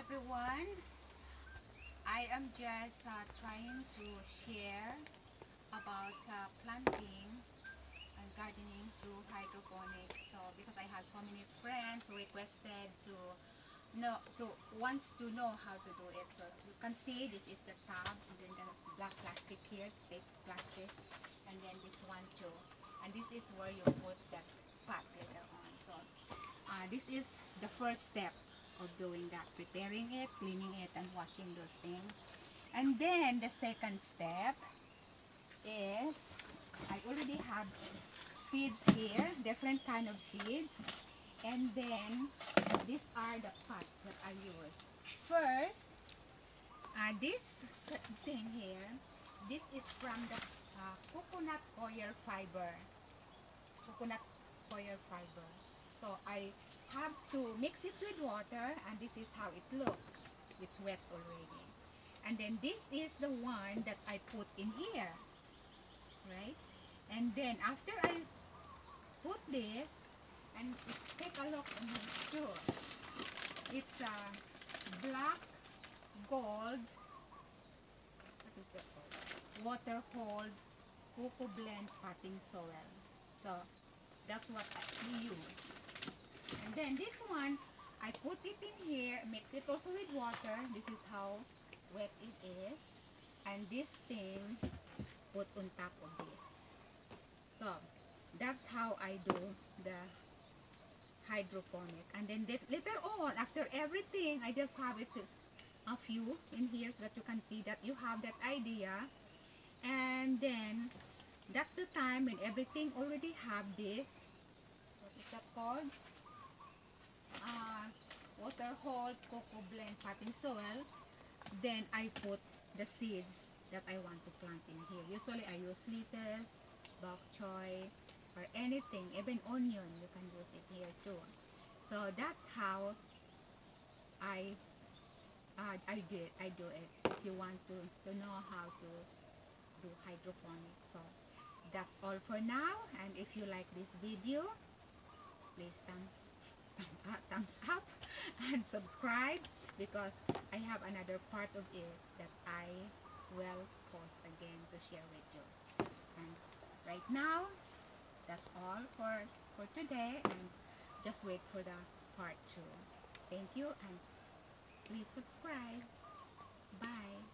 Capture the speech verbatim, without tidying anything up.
everyone. I am just uh, trying to share about uh, planting and gardening through hydroponics. So because I have so many friends who requested to know to wants to know how to do it. So you can see this is the tub, and then the black plastic here, thick plastic, and then this one too. And this is where you put that pot later on. So uh, this is the first step of doing that, preparing it, cleaning it, and washing those things. And then the second step is I already have seeds here, different kind of seeds. And then these are the pots that I use. First, uh, this thing here, this is from the uh, coconut coir fiber. Coconut coir fiber. So I have to mix it with water, and this is how it looks. It's wet already. And then this is the one that I put in here, right? And then after I put this, and take a look on this too. It's a black gold, what is that called? Water hold cocoa blend potting soil. So that's what I, we use. And then this one, I put it in here, mix it also with water. This is how wet it is. And this thing, put on top of this. So that's how I do the hydroponic. And then later on, after everything, I just have it a few in here so that you can see that you have that idea. And then that's the time when everything already have this, what is that called, uh, water hold cocoa blend potting soil. Then I put the seeds that I want to plant in here. Usually I use lettuce, bok choy, or anything, even onion, you can use it here too. So that's how I uh, I do it. I do it. If you want to, to know how to do hydroponics. So that's all for now. And if you like this video, please thumbs, thumb up, thumbs up and subscribe, because I have another part of it that I will post again to share with you. And right now, that's all for, for today, and just wait for the part two. Thank you, and please subscribe. Bye.